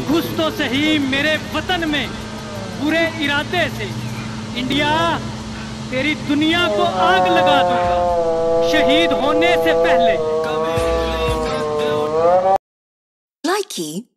घुस तो सही मेरे वतन में बुरे इरादे से। इंडिया, तेरी दुनिया को आग लगा दूंगा शहीद होने से पहले। Likey